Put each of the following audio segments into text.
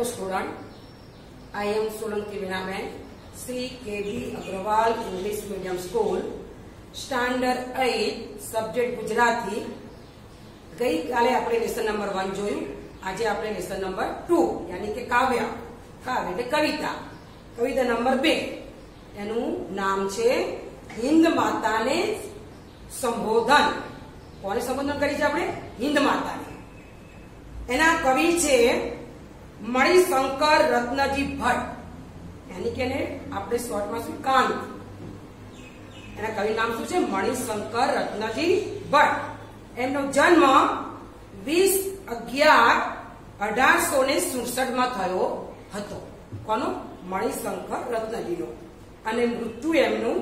student. I am Solanki Vinaben, Sri KB Agrawal English Medium School, Standard 8, Subject Gujarati. गई काले આપણે lesson number 1 જોયું. આજે આપણે લેસન નંબર 2 યાની કે કાવ્ય એટલે કવિતા. કવિતા નંબર 2 એનું નામ છે હિન્દ માતાને સંબોધન. કોને સંબોધન કરી છે આપણે? હિન્દ માતાને. એના કવિ છે મણિશંકર રત્નજી ભટ્ટ, यानी કે આપણે શોર્ટમાં શું કાંત. એના કવિ નામ શું છે? મણિશંકર રત્નજી ભટ્ટ. એમનો જન્મ 20/11/1867 માં થયો હતો. કોનો? મણિશંકર રત્નજીનો. અને મૃત્યુ એમનું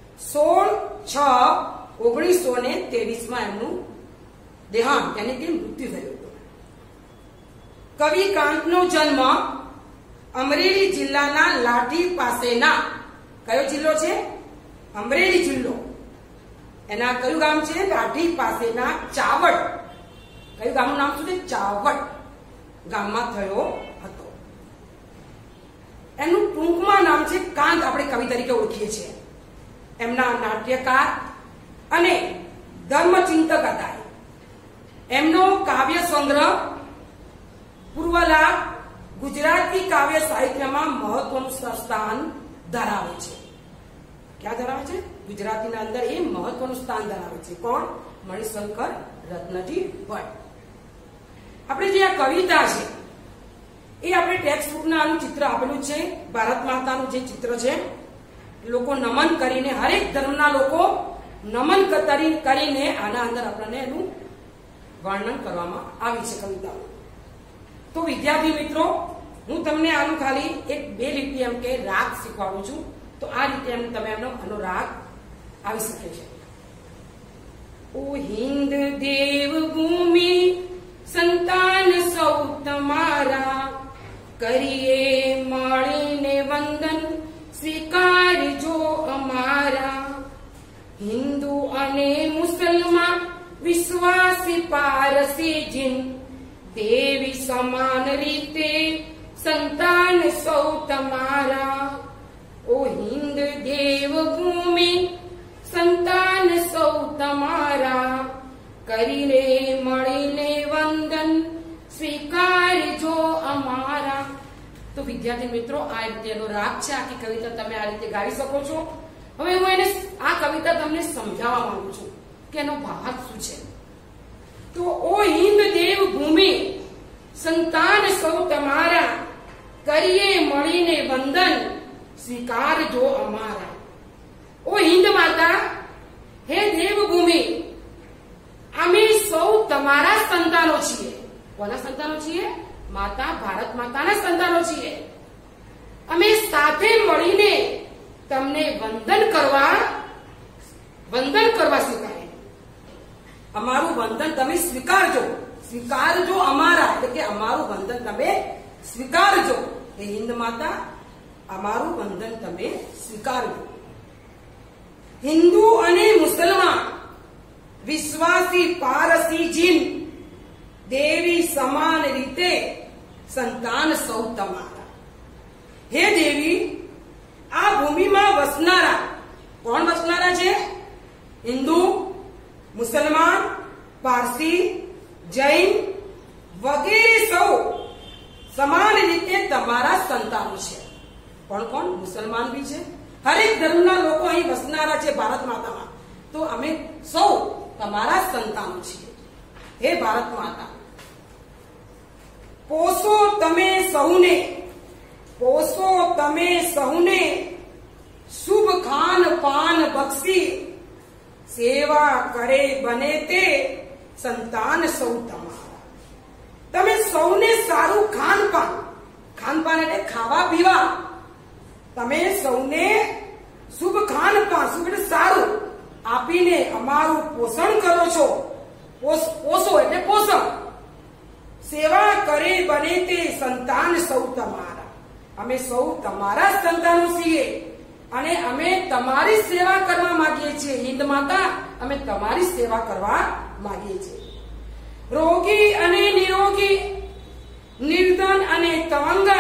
16/6/1923 માં એમનું દેહાંત यानी કે મૃત્યુ થયું હતું. કવિ કાંતનો જન્મ અમરેલી જિલ્લાના લાઠી પાસેના, કયો જિલ્લો છે? અમરેલી જિલ્લો. એના કયું ગામ છે? લાઠી પાસેના ચાવડ. કયું ગામનું નામ શું છે? ચાવડ ગામમાં થયો હતો. એનું ટૂંકમાં નામ છે કાંત. આપણે કવિ તરીકે ઓળખીએ છીએ. એમના નાટ્યકાર અને ધર્મચિંતક હતા. એમનો કાવ્ય સંગ્રહ પૂર્વલાપ ગુજરાતી કાવ્ય સાહિત્યમાં મહત્વનું સ્થાન ધરાવે છે. ક્યાં ધરાવે છે? ગુજરાતીના અંદર એ મહત્વનું સ્થાન ધરાવે છે. કોણ? મણિશંકર રત્નજી ભટ્ટ. આપણે જે આ કવિતા છે એ આપણે ટેક્સ્ટ બુકના આનું ચિત્ર આપેલું છે. ભારત માતાનું જે ચિત્ર છે, લોકો નમન કરીને, હરેક ધર્મના લોકો નમન કરીને આના અંદર આપણને એનું વર્ણન કરવામાં આવી છે કવિતાઓ. તો વિદ્યાર્થી મિત્રો, હું તમને આનું ખાલી એક બે લીટી એમ કે રાગ શીખવાડું છું. તો આ રીતે એમ તમે એમનો અનુરાગ આવી શકે છે. ઓ હિન્દ દેવ ભૂમિ સંતાન સૌ તમારા, કરીએ મળીને વંદન સ્વીકારજો અમારા. હિન્દુ અને મુસલમાન વિશ્વાસી પારસી જીન, દેવી સમાન રીતે સંતાન સૌ તમારા. ઓ હિન્દ દેવ ભૂમિ સંતાન સૌ તમારા, કરીને મળીને વંદન સ્વીકારજો અમારા. તો વિદ્યાર્થી મિત્રો, આ રીતે એનો રાગ છે. આખી કવિતા તમે આ રીતે ગાઈ શકો છો. હવે હું એને આ કવિતા તમને સમજાવવા માંગુ છું કે એનો ભાવાર્થ શું છે. તો ઓ હિન્દ દેવ ભૂમિ સંતાન સૌ તમારા, કરીએ મળીને વંદન સ્વીકારજો અમારા. ઓ હિન્દ માતા, હે દેવભૂમિ, અમે સૌ તમારા સંતાનો છીએ. કોના સંતાનો છીએ? માતા ભારત માતાના સંતાનો છીએ. અમે સાથે મળીને તમને વંદન કરવા સ્વીકારે. અમારું વંદન તમે સ્વીકારજો. સ્વીકારજો અમારા એટલે કે અમારું વંદન તમે સ્વીકારજો. હે હિન્દ માતા, અમારું વંદન તમે સ્વીકારજો. હિન્દુ અને મુસલમાન વિશ્વાસી પારસી જીન, દેવી સમાન રીતે સંતાન સૌ તમારા. હે દેવી, આ ભૂમિમાં વસનારા, કોણ વસનારા છે? હિન્દુ, મુસલમાન, પારસી, જૈન વગેરે સૌ સમાન રીતે તમારા સંતાનો છે. કોણ કોણ? મુસલમાન બી છે. હરેક ધર્મના લોકો અહીં વસનારા છે ભારત માતામાં. તો અમે સૌ તમારા સંતાનો છીએ. હે ભારત માતા, પોષો તમે સૌને શુભ ખાન પાન બક્ષી, સેવા કરે બને તે સંતાન સૌ તમારા. તમે સૌને સારું ખાનપાન એટલે ખાવા પીવા, તમે સૌને શુભ ખાનપાન, શુભ એટલે સારું, આપીને અમારું પોષણ કરો છો. પોષો એટલે પોષણ. સેવા કરે બને તે સંતાન સૌ તમારા. અમે સૌ તમારા સંતાનો છીએ અને અમે તમારી સેવા કરવા માંગીએ છીએ. હિન્દ માતા, અમે તમારી સેવા કરવા માંગીએ છીએ. રોગી અને નિરોગી, નિર્ધન અને તવંગા,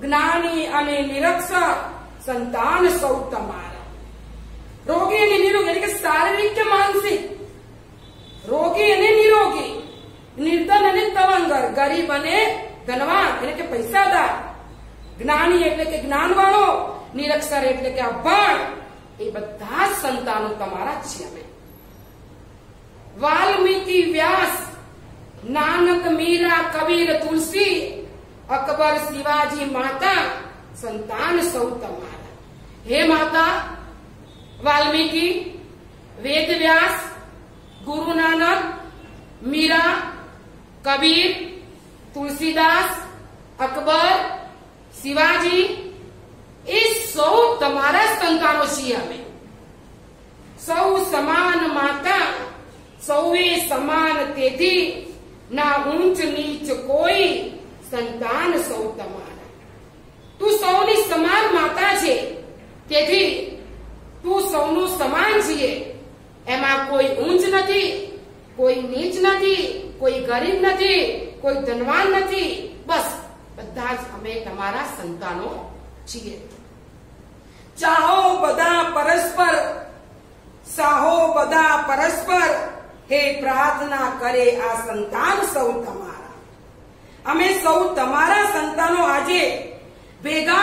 જ્ઞાની અને નિરક્ષર સંતાન સૌ તમારા. રોગી અને નિરોગી એટલે કે શારીરિક કે માનસિક, રોગી અને નિરોગી, નિર્ધન અને તવંગર, ગરીબ અને ધનવાન એટલે કે પૈસાદાર, જ્ઞાની એટલે કે જ્ઞાનવાળો, નિરક્ષર એટલે કે અભણ, એ બધા જ સંતાનો તમારા જ છે. અમે વાલ્મીકી, વ્યાસ, નાનક, મીરા, કબીર, તુલસી, અકબર, શિવાજી, માતા, સંતાન સૌ તમારા. હે માતા વાલ્મીકી, વેદ વ્યાસ, ગુરુ નાનક, મીરા, કબીર, તુલસીદાસ, અકબર, શિવાજી, એ સૌ તમારા સંતાનો છીએ. અમે સૌ સમાન માતા, સૌએ સમાન, તેથી ના ઊંચ નીચ કોઈ, સંતાન સૌ તમારા. તું સૌની સમાન માતા છે, તેથી તું સૌનું સમાન છીએ. એમાં કોઈ ઊંચ નથી, કોઈ નીચ નથી, કોઈ ગરીબ નથી, કોઈ ધનવાન નથી. બસ બધા જ અમે તમારા સંતાનો છીએ. ચાહો બધા પરસ્પર, સાહો બધા પરસ્પર, હે પ્રાર્થના કરે આ સંતાન સૌ તમારા. અમે સૌ તમારા સંતાનો આજે ભેગા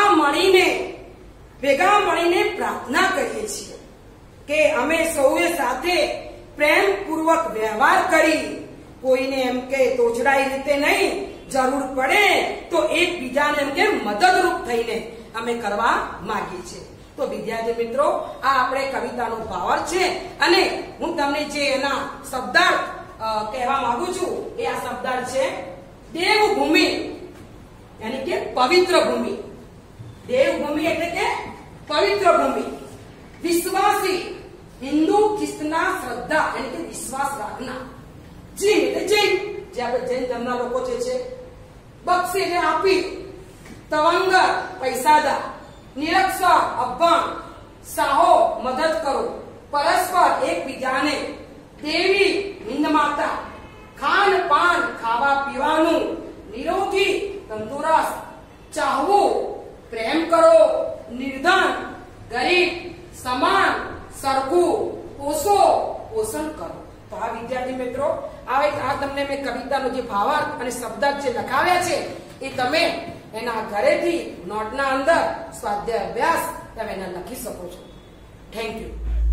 મળીને પ્રાર્થના કરીએ છીએ કે અમે સૌએ સાથે પ્રેમપૂર્વક વ્યવહાર કરી, કોઈને એમ કે તોછડાઈ રીતે નહીં, જરૂર પડે તો એકબીજાને એમ કે મદદરૂપ થઈને અમે કરવા માંગીએ છીએ. તો વિદ્યાર્થી મિત્રો, આ આપણે કવિતાનો ભાવાર્થ છે અને હું તમને જે એના શબ્દાર્થ કહેવા માંગુ છું એ આ શબ્દાર્થ છે દેવભૂમિ, યાની કે પવિત્ર ભૂમિ. દેવભૂમિ એટલે કે પવિત્ર ભૂમિ. વિશ્વાસી, હિન્દુ ખિસ્તના શ્રદ્ધા એટલે કે વિશ્વાસ રાખના. જૈન એટલે જૈન, જે આપણે જૈન ધર્મના લોકો જે છે. બક્ષી એટલે આપી, તવંગર પૈસાદાર, નિરક્ષર અભણ, સાહો મદદ કરો, પરસ્પર એકબીજાને, દેવી હિન્દ માતા, ખાન પાન ખાવા પીવાનું, નિરોગી તંદુરસ્ત, ચાહવું પ્રેમ કરો, નિર્ધન ગરીબ, સમાન સરખું, પોષો પોષણ કરો. તો આ વિદ્યાર્થી મિત્રો, આ તમને મેં કવિતાનો જે ભાવાર્થ અને શબ્દાર્થ જે લખાવ્યા છે એ તમે એના ઘરેથી નોટના અંદર સ્વાધ્યાય અભ્યાસ તમે એના લખી શકો છો. Thank you.